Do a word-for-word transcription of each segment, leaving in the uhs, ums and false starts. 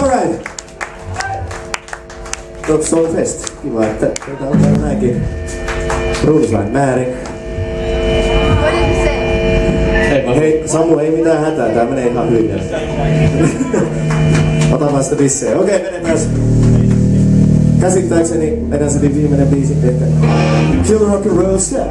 Alright. Rock Soul Fest. Kiva, että teitä on täällä näinkin runsain määrin. Hei, Samu, ei mitään hätää, tää menee ihan hyvin. Ota vaan sitä bissejä. Okei, menetään. Käsittääkseni meidän se viimeinen biisi, että Kill Rock and Roll Star.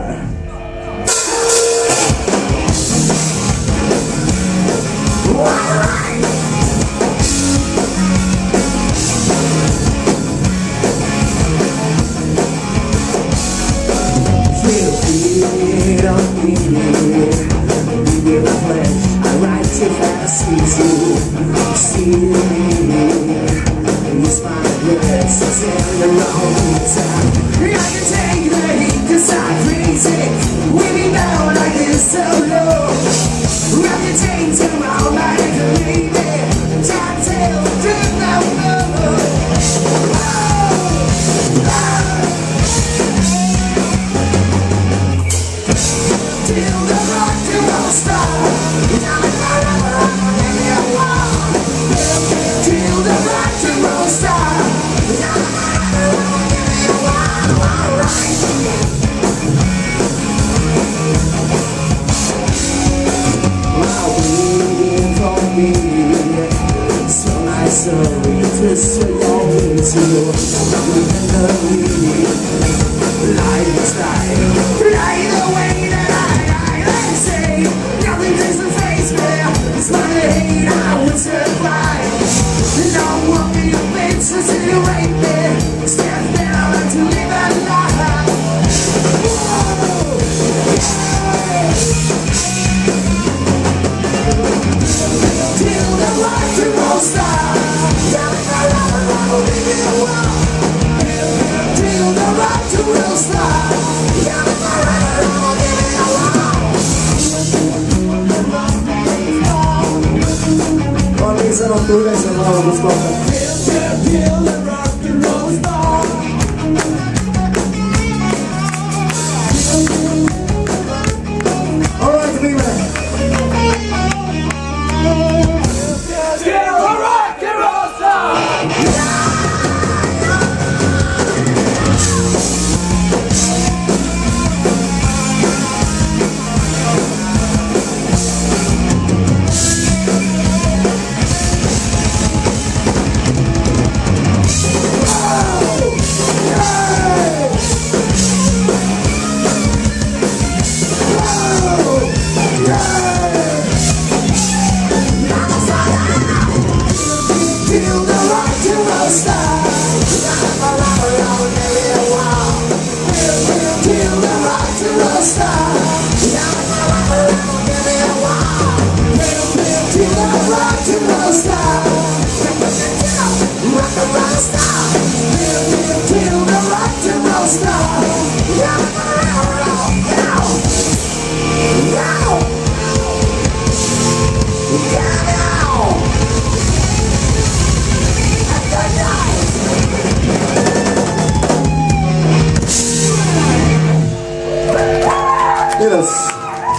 Yes,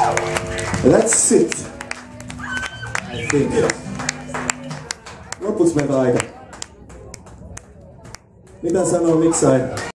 that's it. I think. Lopuksi meiltä aika. Mitä sanoo miksai?